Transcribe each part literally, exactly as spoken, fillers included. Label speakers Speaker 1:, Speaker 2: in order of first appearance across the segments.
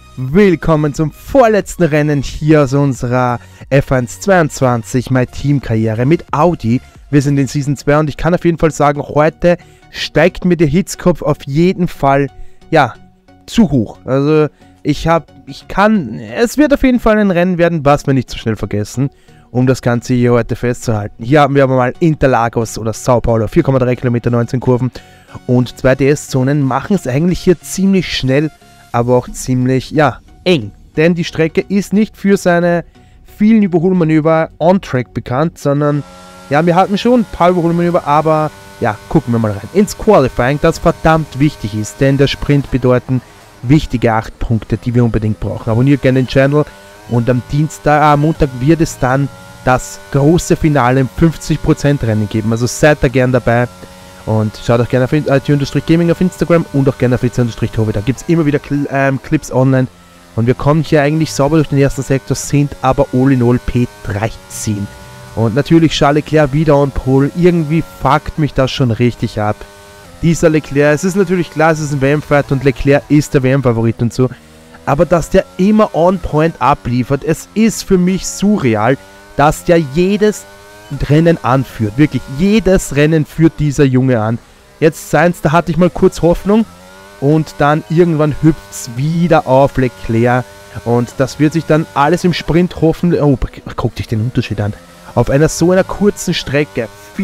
Speaker 1: Willkommen zum vorletzten Rennen hier aus unserer F eins zweiundzwanzig My Team Karriere mit Audi. Wir sind in Season zwei und ich kann auf jeden Fall sagen, heute steigt mir der Hitzkopf auf jeden Fall, ja, zu hoch. Also ich habe, ich kann, es wird auf jeden Fall ein Rennen werden, was wir nicht so schnell vergessen, um das Ganze hier heute festzuhalten. Hier haben wir aber mal Interlagos oder Sao Paulo, vier Komma drei Kilometer, neunzehn Kurven und zwei D S-Zonen machen es eigentlich hier ziemlich schnell, aber auch ziemlich, ja, eng. Denn die Strecke ist nicht für seine vielen Überholmanöver on-track bekannt, sondern, ja, wir hatten schon ein paar Überholmanöver, aber, ja, gucken wir mal rein. Ins Qualifying, das verdammt wichtig ist, denn der Sprint bedeuten wichtige acht Punkte, die wir unbedingt brauchen. Abonniert gerne den Channel und am Dienstag, am Montag wird es dann das große Finale im fünfzig Prozent Rennen geben, also seid da gern dabei. Und schaut auch gerne auf I T Gaming auf Instagram und auch gerne auf Fritz-Tobi. Da gibt es immer wieder Cl ähm, Clips online. Und wir kommen hier eigentlich sauber durch den ersten Sektor, sind aber all in all P dreizehn. Und natürlich Charles Leclerc wieder on Pole. Irgendwie fuckt mich das schon richtig ab. Dieser Leclerc, es ist natürlich klar, es ist ein W M-Fight und Leclerc ist der W M-Favorit und so. Aber dass der immer on point abliefert, es ist für mich surreal, dass der jedes Rennen anführt. Wirklich, jedes Rennen führt dieser Junge an. Jetzt Sainz, da hatte ich mal kurz Hoffnung und dann irgendwann hüpft es wieder auf Leclerc und das wird sich dann alles im Sprint hoffentlich... Oh, guck dich den Unterschied an. Auf einer so einer kurzen Strecke,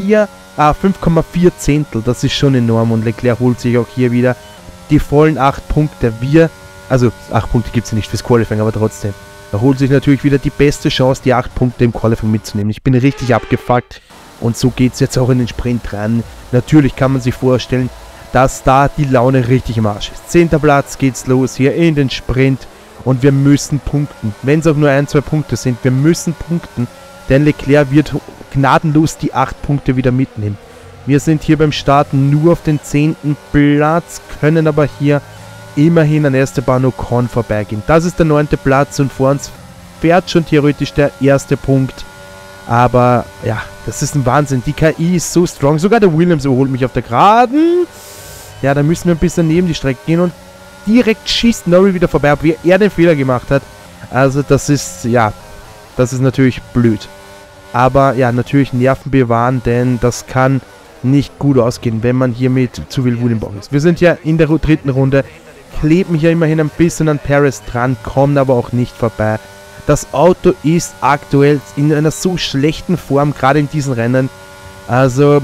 Speaker 1: fünf Komma vier Zehntel, das ist schon enorm und Leclerc holt sich auch hier wieder die vollen acht Punkte. Wir, also acht Punkte gibt es ja nicht fürs Qualifying, aber trotzdem. Er holt sich natürlich wieder die beste Chance, die acht Punkte im Qualifying mitzunehmen. Ich bin richtig abgefuckt und so geht es jetzt auch in den Sprint ran. Natürlich kann man sich vorstellen, dass da die Laune richtig im Arsch ist. Zehnter Platz geht's los hier in den Sprint und wir müssen punkten. Wenn es auch nur ein, zwei Punkte sind, wir müssen punkten, denn Leclerc wird gnadenlos die acht Punkte wieder mitnehmen. Wir sind hier beim Starten nur auf den zehnten Platz, können aber hier immerhin an Esteban Ocon vorbeigehen. Das ist der neunte Platz und vor uns fährt schon theoretisch der erste Punkt. Aber ja, das ist ein Wahnsinn. Die K I ist so strong. Sogar der Williams überholt mich auf der Geraden. Ja, da müssen wir ein bisschen neben die Strecke gehen und direkt schießt Norris wieder vorbei, obwohl er den Fehler gemacht hat. Also das ist, ja, das ist natürlich blöd. Aber ja, natürlich Nerven bewahren, denn das kann nicht gut ausgehen, wenn man hier mit zu viel Wut im Bauch ist. Wir sind ja in der dritten Runde. Kleben hier immerhin ein bisschen an Perez dran, kommen aber auch nicht vorbei. Das Auto ist aktuell in einer so schlechten Form, gerade in diesen Rennen. Also,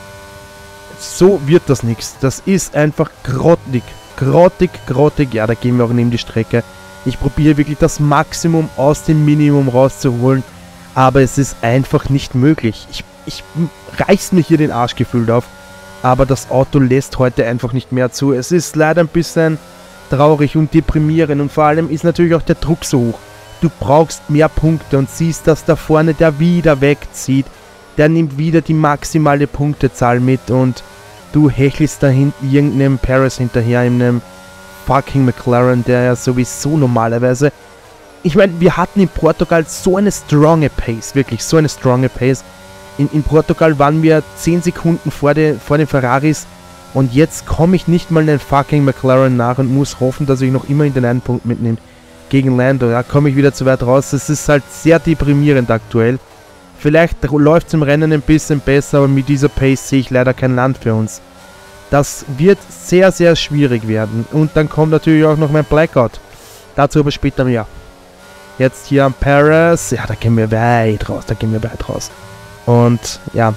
Speaker 1: so wird das nichts. Das ist einfach grottig, grottig, grottig. Ja, da gehen wir auch neben die Strecke. Ich probiere wirklich das Maximum aus dem Minimum rauszuholen, aber es ist einfach nicht möglich. Ich, ich reiß mir hier den Arsch gefühlt auf, aber das Auto lässt heute einfach nicht mehr zu. Es ist leider ein bisschen traurig und deprimierend und vor allem ist natürlich auch der Druck so hoch. Du brauchst mehr Punkte und siehst, dass da vorne der wieder wegzieht. Der nimmt wieder die maximale Punktezahl mit und du hechelst da hinten irgendeinem Perez hinterher, in einem fucking McLaren, der ja sowieso normalerweise... Ich meine, wir hatten in Portugal so eine stronge Pace, wirklich so eine stronge Pace. In, in Portugal waren wir zehn Sekunden vor, de, vor den Ferraris. Und jetzt komme ich nicht mal in den fucking McLaren nach und muss hoffen, dass ich noch immer in den einen Punkt mitnehme. Gegen Lando, ja, komme ich wieder zu weit raus. Es ist halt sehr deprimierend aktuell. Vielleicht läuft es im Rennen ein bisschen besser, aber mit dieser Pace sehe ich leider kein Land für uns. Das wird sehr, sehr schwierig werden. Und dann kommt natürlich auch noch mein Blackout. Dazu aber später mehr. Jetzt hier am Perez. Ja, da gehen wir weit raus, da gehen wir weit raus. Und ja,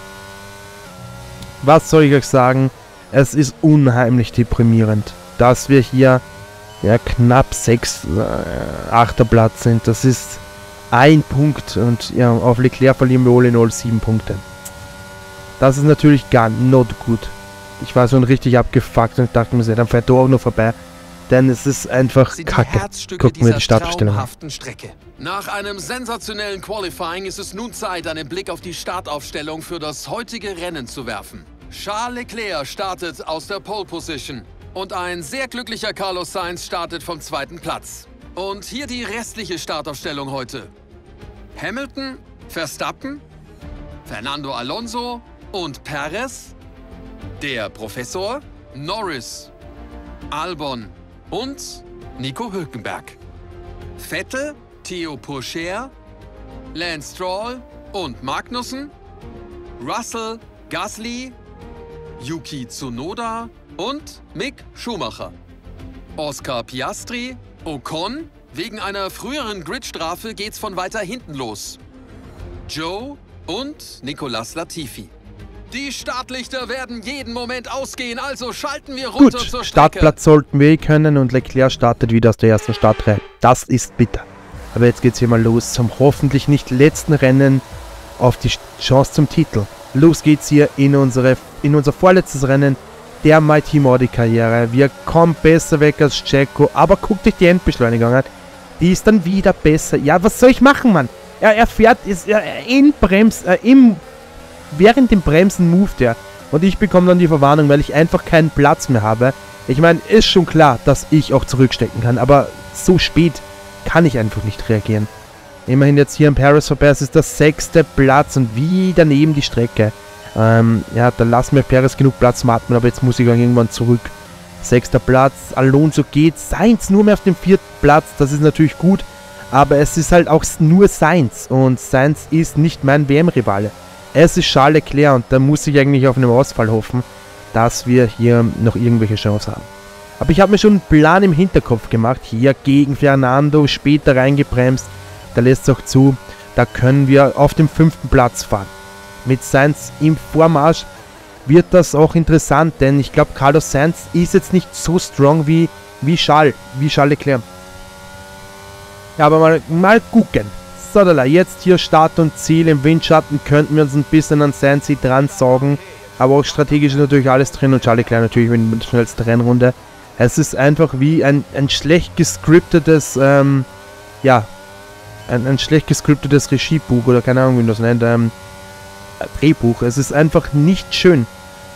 Speaker 1: was soll ich euch sagen? Es ist unheimlich deprimierend, dass wir hier ja, knapp sechs, achter Platz sind. Das ist ein Punkt und ja, auf Leclerc verlieren wir all in all sieben Punkte. Das ist natürlich gar not gut. Ich war so richtig abgefuckt und dachte mir, dann fährt er auch noch vorbei. Denn es ist einfach kacke. Gucken wir die Startaufstellung an.
Speaker 2: Nach einem sensationellen Qualifying ist es nun Zeit, einen Blick auf die Startaufstellung für das heutige Rennen zu werfen. Charles Leclerc startet aus der Pole Position und ein sehr glücklicher Carlos Sainz startet vom zweiten Platz. Und hier die restliche Startaufstellung heute. Hamilton, Verstappen, Fernando Alonso und Perez, der Professor, Norris, Albon und Nico Hülkenberg. Vettel, Theo Pourchaire, Lance Stroll und Magnussen, Russell, Gasly, Yuki Tsunoda und Mick Schumacher. Oscar Piastri, Ocon, wegen einer früheren Gridstrafe geht's von weiter hinten los. Joe und Nicolas Latifi. Die Startlichter werden jeden Moment ausgehen, also schalten wir runter
Speaker 1: Gut,
Speaker 2: zur Strecke.
Speaker 1: Startplatz sollten wir eh können und Leclerc startet wieder aus der ersten Startreihe. Das ist bitter. Aber jetzt geht's hier mal los zum hoffentlich nicht letzten Rennen auf die Chance zum Titel. Los geht's hier in, unsere, in unser vorletztes Rennen der My Team Audi Karriere. Wir kommen besser weg als Checo, aber guckt euch die Endbeschleunigung an. Die ist dann wieder besser. Ja, was soll ich machen, Mann? Er, er fährt ist, er, in Brems, äh, im während dem Bremsen moved er. Und ich bekomme dann die Verwarnung, weil ich einfach keinen Platz mehr habe. Ich meine, ist schon klar, dass ich auch zurückstecken kann. Aber so spät kann ich einfach nicht reagieren. Immerhin jetzt hier im Paris vorbei. Es ist der sechste Platz und wie daneben die Strecke. Ähm, ja, da lassen wir Paris genug Platz zum Atmen. Aber jetzt muss ich irgendwann zurück. Sechster Platz. Alonso geht. Sainz nur mehr auf dem vierten Platz. Das ist natürlich gut. Aber es ist halt auch nur Sainz. Und Sainz ist nicht mein W M-Rivale. Es ist Charles Leclerc und da muss ich eigentlich auf einen Ausfall hoffen, dass wir hier noch irgendwelche Chancen haben. Aber ich habe mir schon einen Plan im Hinterkopf gemacht. Hier gegen Fernando, später reingebremst. Da lässt es auch zu. Da können wir auf dem fünften Platz fahren. Mit Sainz im Vormarsch wird das auch interessant, denn ich glaube, Carlos Sainz ist jetzt nicht so strong wie, wie Charles, wie Charles Leclerc. Ja, aber mal, mal gucken. So, jetzt hier Start und Ziel. Im Windschatten könnten wir uns ein bisschen an Sainz dran saugen. Aber auch strategisch ist natürlich alles drin und Charles Leclerc natürlich mit der schnellsten Rennrunde. Es ist einfach wie ein, ein schlecht gescriptetes, ähm, ja, ein, ein schlecht gescriptetes Regiebuch oder keine Ahnung, wie man das nennt, ähm, Drehbuch. Es ist einfach nicht schön,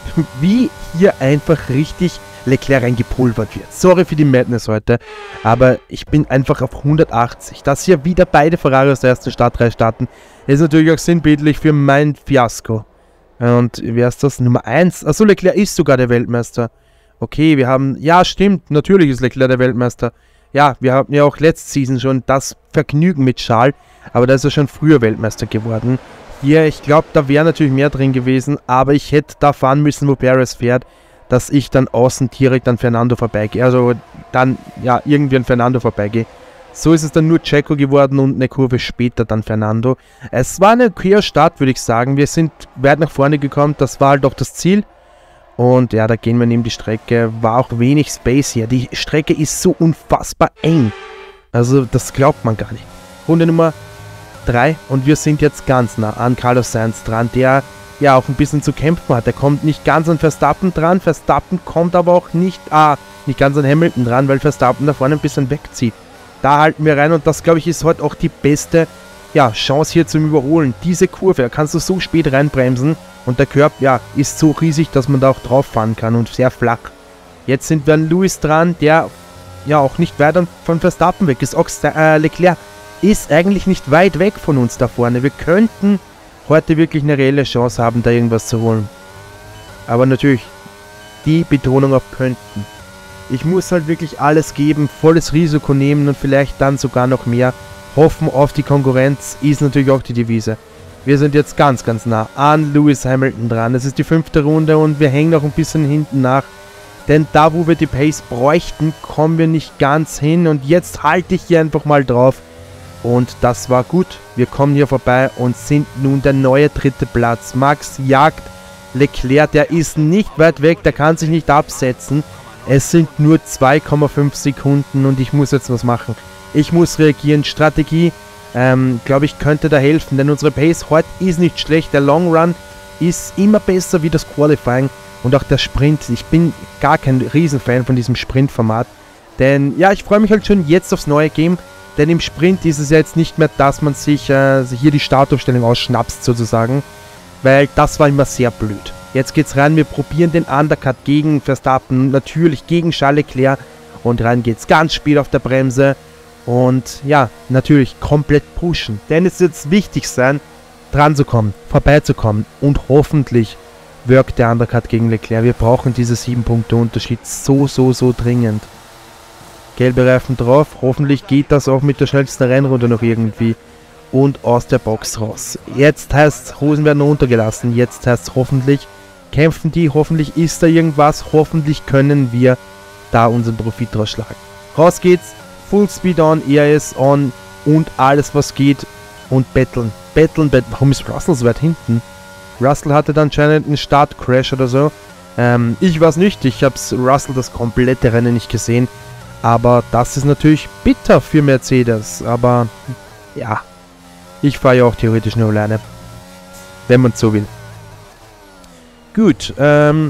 Speaker 1: wie hier einfach richtig Leclerc reingepulvert wird. Sorry für die Madness heute, aber ich bin einfach auf hundertachtzig. Dass hier wieder beide Ferrari aus der ersten Startreihe starten, ist natürlich auch sinnbildlich für mein Fiasko. Und wer ist das? Nummer eins? Achso, Leclerc ist sogar der Weltmeister. Okay, wir haben... Ja, stimmt, natürlich ist Leclerc der Weltmeister. Ja, wir haben ja auch letzte Season schon das Vergnügen mit Charles, aber da ist er schon früher Weltmeister geworden. Hier, ich glaube, da wäre natürlich mehr drin gewesen, aber ich hätte da fahren müssen, wo Perez fährt, dass ich dann außen direkt an Fernando vorbeigehe. Also dann, ja, irgendwie an Fernando vorbeigehe. So ist es dann nur Checo geworden und eine Kurve später dann Fernando. Es war ein okayer Start, würde ich sagen. Wir sind weit nach vorne gekommen, das war halt auch das Ziel. Und ja, da gehen wir neben die Strecke. War auch wenig Space hier. Die Strecke ist so unfassbar eng. Also das glaubt man gar nicht. Runde Nummer drei und wir sind jetzt ganz nah an Carlos Sainz dran, der ja auch ein bisschen zu kämpfen hat. Er kommt nicht ganz an Verstappen dran, Verstappen kommt aber auch nicht, ah, nicht ganz an Hamilton dran, weil Verstappen da vorne ein bisschen wegzieht. Da halten wir rein und das, glaube ich, ist heute auch die beste ja, Chance hier zum Überholen. Diese Kurve, da kannst du so spät reinbremsen und der Körper, ja, ist so riesig, dass man da auch drauf fahren kann und sehr flach. Jetzt sind wir an Lewis dran, der ja auch nicht weit von Verstappen weg ist. Auch äh, Leclerc ist eigentlich nicht weit weg von uns da vorne. Wir könnten heute wirklich eine reelle Chance haben, da irgendwas zu holen. Aber natürlich die Betonung auf könnten. Ich muss halt wirklich alles geben, volles Risiko nehmen und vielleicht dann sogar noch mehr. Hoffen auf die Konkurrenz ist natürlich auch die Devise. Wir sind jetzt ganz, ganz nah an Lewis Hamilton dran. Es ist die fünfte Runde und wir hängen noch ein bisschen hinten nach. Denn da, wo wir die Pace bräuchten, kommen wir nicht ganz hin. Und jetzt halte ich hier einfach mal drauf. Und das war gut. Wir kommen hier vorbei und sind nun der neue dritte Platz. Max jagt Leclerc, der ist nicht weit weg, der kann sich nicht absetzen. Es sind nur zwei Komma fünf Sekunden und ich muss jetzt was machen. Ich muss reagieren. Strategie, ähm, glaube ich, könnte da helfen, denn unsere Pace heute ist nicht schlecht. Der Long Run ist immer besser wie das Qualifying und auch der Sprint. Ich bin gar kein Riesenfan von diesem Sprintformat, denn ja, ich freue mich halt schon jetzt aufs neue Game. Denn im Sprint ist es ja jetzt nicht mehr, dass man sich äh, hier die Startaufstellung ausschnapst sozusagen. Weil das war immer sehr blöd. Jetzt geht's rein, wir probieren den Undercut gegen Verstappen, natürlich gegen Charles Leclerc. Und rein geht's ganz spät auf der Bremse. Und ja, natürlich komplett pushen. Denn es wird jetzt wichtig sein, dran zu kommen, vorbeizukommen. Und hoffentlich wirkt der Undercut gegen Leclerc. Wir brauchen diese sieben Punkte Unterschied so, so, so dringend. Gelbe Reifen drauf. Hoffentlich geht das auch mit der schnellsten Rennrunde noch irgendwie. Und aus der Box raus. Jetzt heißt es, Hosen werden runtergelassen. Jetzt heißt es hoffentlich, kämpfen die. Hoffentlich ist da irgendwas. Hoffentlich können wir da unseren Profit draus schlagen. Raus geht's. Full Speed on, E R S on und alles was geht. Und betteln. Betteln, betteln. Warum ist Russell so weit hinten? Russell hatte dann anscheinend einen Startcrash oder so. Ähm, ich weiß nicht. Ich hab's Russell das komplette Rennen nicht gesehen. Aber das ist natürlich bitter für Mercedes. Aber ja. Ich fahre ja auch theoretisch nur alleine. Wenn man so will. Gut. Ähm,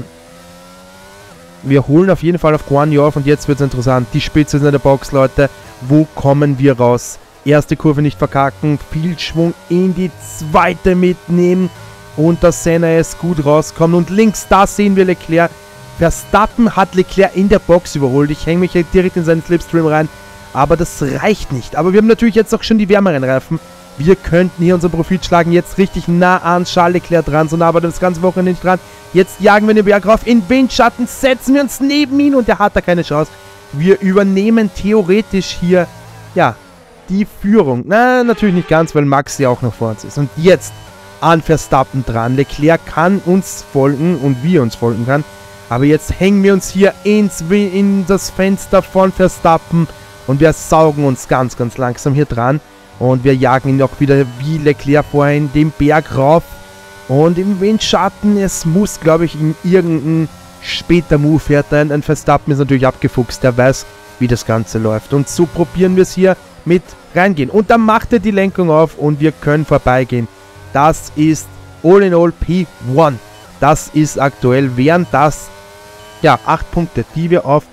Speaker 1: wir holen auf jeden Fall auf Guan Yu auf. Und jetzt wird es interessant. Die Spitze ist in der Box, Leute. Wo kommen wir raus? Erste Kurve nicht verkacken. Viel Schwung in die zweite mitnehmen. Und dass Senna ist gut rauskommt. Und links, da sehen wir Leclerc. Verstappen hat Leclerc in der Box überholt. Ich hänge mich hier direkt in seinen Slipstream rein. Aber das reicht nicht. Aber wir haben natürlich jetzt auch schon die wärmeren Reifen. Wir könnten hier unseren Profit schlagen. Jetzt richtig nah an Charles Leclerc dran. So nah aber das ganze Wochenende nicht dran. Jetzt jagen wir den Berg rauf. In Windschatten setzen wir uns neben ihn. Und der hat da keine Chance. Wir übernehmen theoretisch hier, ja, die Führung. Na, natürlich nicht ganz, weil Max ja auch noch vor uns ist. Und jetzt an Verstappen dran. Leclerc kann uns folgen und wir uns folgen kann. Aber jetzt hängen wir uns hier ins, in das Fenster von Verstappen. Und wir saugen uns ganz, ganz langsam hier dran. Und wir jagen ihn auch wieder wie Leclerc vorhin den Berg rauf. Und im Windschatten, es muss, glaube ich, in irgendein später Move fährt ein, ein Verstappen ist natürlich abgefuchst. Der weiß, wie das Ganze läuft. Und so probieren wir es hier mit reingehen. Und dann macht er die Lenkung auf und wir können vorbeigehen. Das ist all in all P eins. Das ist aktuell, wären das, ja, acht Punkte, die wir auf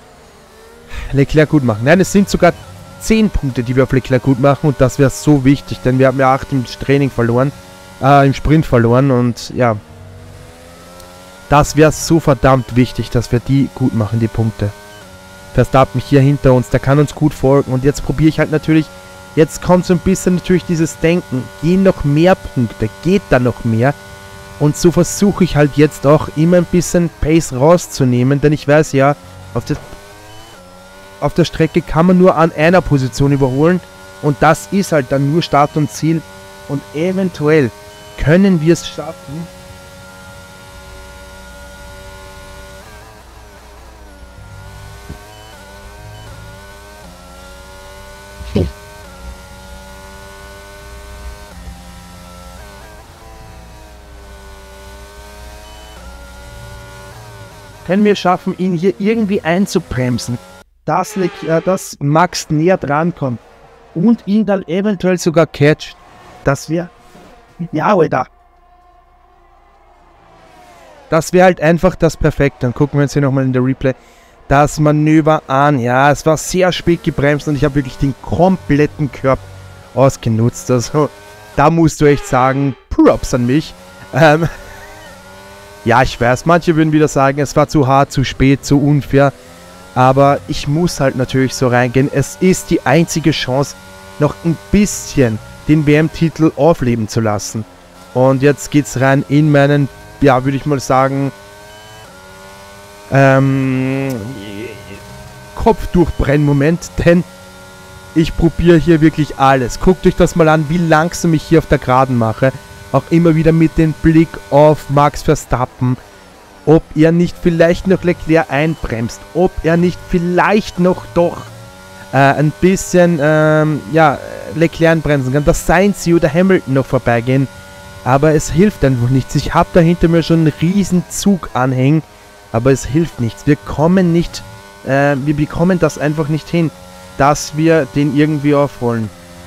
Speaker 1: Leclerc gut machen. Nein, es sind sogar zehn Punkte, die wir auf Leclerc gut machen und das wäre so wichtig, denn wir haben ja acht im Training verloren, äh, im Sprint verloren und ja, das wäre so verdammt wichtig, dass wir die gut machen, die Punkte. Verstappen hier hinter uns, der kann uns gut folgen und jetzt probiere ich halt natürlich, jetzt kommt so ein bisschen natürlich dieses Denken, gehen noch mehr Punkte, geht da noch mehr und so versuche ich halt jetzt auch immer ein bisschen Pace rauszunehmen, denn ich weiß ja, auf der Auf der Strecke kann man nur an einer Position überholen und das ist halt dann nur Start und Ziel und eventuell können wir es schaffen. Können wir schaffen, ihn hier irgendwie einzubremsen. Dass, äh, dass Max näher dran kommt und ihn dann eventuell sogar catcht, dass wir, ja, Alter, das wäre halt einfach das Perfekte. Dann gucken wir uns hier nochmal in der Replay das Manöver an. Ja, es war sehr spät gebremst und ich habe wirklich den kompletten Körper ausgenutzt. Also, da musst du echt sagen, Props an mich. Ähm, ja, ich weiß, manche würden wieder sagen, es war zu hart, zu spät, zu unfair. Aber ich muss halt natürlich so reingehen. Es ist die einzige Chance, noch ein bisschen den W M-Titel aufleben zu lassen. Und jetzt geht's rein in meinen, ja, würde ich mal sagen, ähm, Kopfdurchbrennmoment. Denn ich probiere hier wirklich alles. Guckt euch das mal an, wie langsam ich hier auf der Geraden mache. Auch immer wieder mit dem Blick auf Max Verstappen. Ob er nicht vielleicht noch Leclerc einbremst, ob er nicht vielleicht noch doch äh, ein bisschen ähm, ja, Leclerc einbremsen kann, dass Sainz oder Hamilton noch vorbeigehen, aber es hilft einfach nichts. Ich habe da hinter mir schon einen riesen Zug anhängen, aber es hilft nichts. Wir kommen nicht, äh, wir bekommen das einfach nicht hin, dass wir den irgendwie aufholen.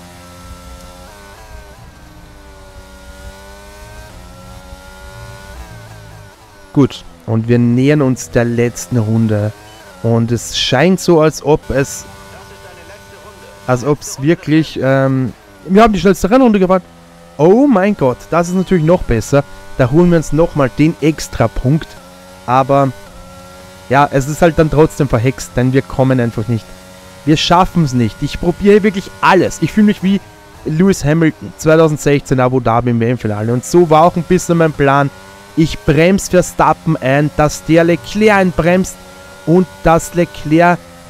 Speaker 1: Gut, und wir nähern uns der letzten Runde. Und es scheint so, als ob es... Als ob es wirklich... Ähm, wir haben die schnellste Rennrunde gewonnen. Oh mein Gott, das ist natürlich noch besser. Da holen wir uns nochmal den Extra-Punkt. Aber... Ja, es ist halt dann trotzdem verhext, denn wir kommen einfach nicht. Wir schaffen es nicht. Ich probiere wirklich alles. Ich fühle mich wie Lewis Hamilton zwanzig sechzehn Abu Dhabi im W M-Finale. Und so war auch ein bisschen mein Plan. Ich bremse Verstappen ein, dass der Leclerc einbremst und dass Leclerc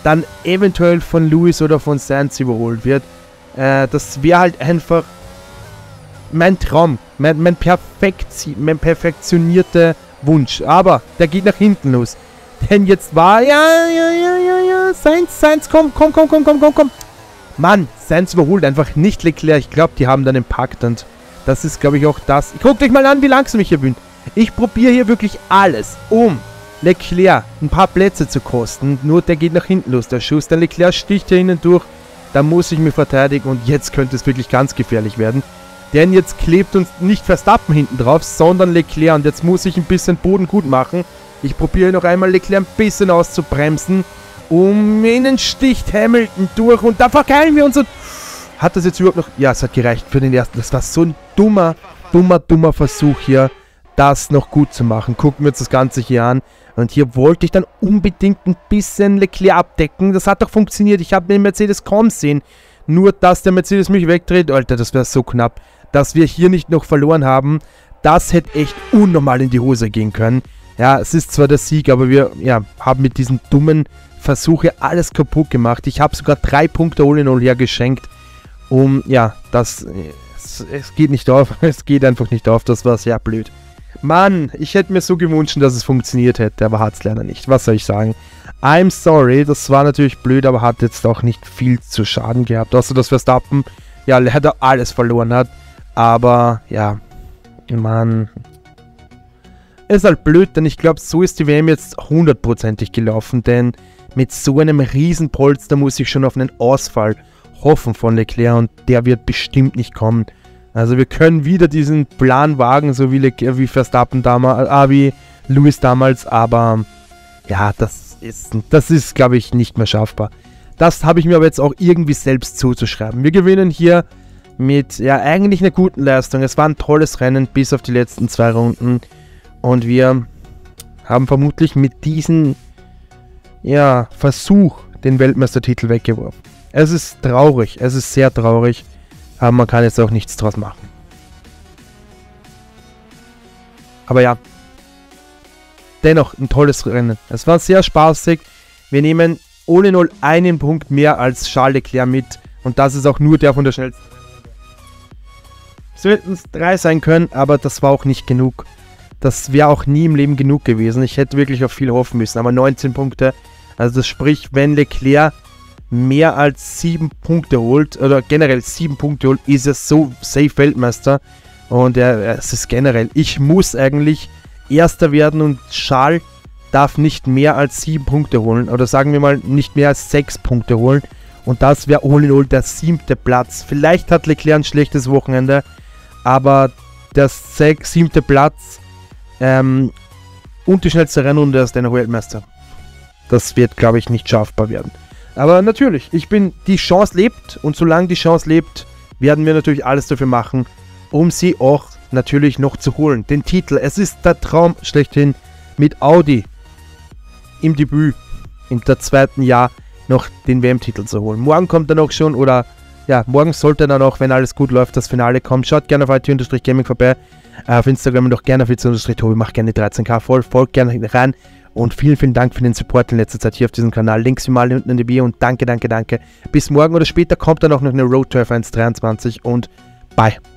Speaker 1: dann eventuell von Lewis oder von Sainz überholt wird. Äh, das wäre halt einfach mein Traum, mein, mein, perfekt, mein perfektionierter Wunsch. Aber der geht nach hinten los. Denn jetzt war, ja, ja, ja, ja, ja, Sainz, Sainz, komm, komm, komm, komm, komm, komm, komm. Mann, Sainz überholt einfach nicht Leclerc. Ich glaube, die haben dann den Pakt und das ist, glaube ich, auch das. Guckt euch mal an, wie langsam ich hier bin. Ich probiere hier wirklich alles, um Leclerc ein paar Plätze zu kosten. Nur der geht nach hinten los, der Schuss. Der Leclerc sticht hier innen durch. Da muss ich mich verteidigen und jetzt könnte es wirklich ganz gefährlich werden. Denn jetzt klebt uns nicht Verstappen hinten drauf, sondern Leclerc. Und jetzt muss ich ein bisschen Boden gut machen. Ich probiere noch einmal Leclerc ein bisschen auszubremsen. Um innen sticht Hamilton durch und da verkeilen wir uns. Und hat das jetzt überhaupt noch... Ja, es hat gereicht für den ersten. Das war so ein dummer, dummer, dummer Versuch hier, das noch gut zu machen. Gucken wir uns das Ganze hier an. Und hier wollte ich dann unbedingt ein bisschen Leclerc abdecken. Das hat doch funktioniert. Ich habe den Mercedes kaum sehen. Nur, dass der Mercedes mich wegdreht. Alter, das wäre so knapp. Dass wir hier nicht noch verloren haben. Das hätte echt unnormal in die Hose gehen können. Ja, es ist zwar der Sieg, aber wir ja, haben mit diesen dummen Versuche alles kaputt gemacht. Ich habe sogar drei Punkte all in all hergeschenkt. Um, ja, das... Es, es geht nicht auf. Es geht einfach nicht auf. Das war sehr blöd. Mann, ich hätte mir so gewünscht, dass es funktioniert hätte, aber hat es leider nicht. Was soll ich sagen? I'm sorry, das war natürlich blöd, aber hat jetzt auch nicht viel zu Schaden gehabt. Außer, dass Verstappen, ja, leider alles verloren hat. Aber, ja, Mann. Ist halt blöd, denn ich glaube, so ist die W M jetzt hundertprozentig gelaufen, denn mit so einem Riesenpolster muss ich schon auf einen Ausfall hoffen von Leclerc und der wird bestimmt nicht kommen. Also wir können wieder diesen Plan wagen, so wie, Le wie Verstappen damals, ah, wie Lewis damals, aber ja, das ist, das ist, glaube ich, nicht mehr schaffbar. Das habe ich mir aber jetzt auch irgendwie selbst zuzuschreiben. Wir gewinnen hier mit, ja, eigentlich einer guten Leistung. Es war ein tolles Rennen bis auf die letzten zwei Runden und wir haben vermutlich mit diesem, ja, Versuch den Weltmeistertitel weggeworfen. Es ist traurig, es ist sehr traurig. Aber man kann jetzt auch nichts draus machen. Aber ja. Dennoch ein tolles Rennen. Es war sehr spaßig. Wir nehmen ohne null einen Punkt mehr als Charles Leclerc mit. Und das ist auch nur der von der schnellsten. Es hätten es drei sein können, aber das war auch nicht genug. Das wäre auch nie im Leben genug gewesen. Ich hätte wirklich auf viel hoffen müssen. Aber neunzehn Punkte. Also das spricht, wenn Leclerc mehr als sieben Punkte holt, oder generell sieben Punkte holt, ist er so safe Weltmeister. Und er, es ist generell, ich muss eigentlich Erster werden und Charles darf nicht mehr als sieben Punkte holen. Oder sagen wir mal, nicht mehr als sechs Punkte holen. Und das wäre all in all der siebte Platz. Vielleicht hat Leclerc ein schlechtes Wochenende, aber der sech, siebte Platz ähm, und die schnellste Rennrunde ist der Weltmeister. Das wird, glaube ich, nicht schaffbar werden. Aber natürlich, ich bin, die Chance lebt und solange die Chance lebt, werden wir natürlich alles dafür machen, um sie auch natürlich noch zu holen. Den Titel, es ist der Traum schlechthin, mit Audi im Debüt im der zweiten Jahr noch den W M-Titel zu holen. Morgen kommt er noch schon, oder ja, morgen sollte dann auch, wenn alles gut läuft, das Finale kommen. Schaut gerne auf I T Gaming vorbei, äh, auf Instagram und auch gerne auf I T Tobi, macht gerne dreizehn K voll, folgt gerne rein. Und vielen, vielen Dank für den Support in letzter Zeit hier auf diesem Kanal. Links wie mal unten in der Bio und danke, danke, danke. Bis morgen oder später kommt dann auch noch eine Road to F eins dreiundzwanzig und bye.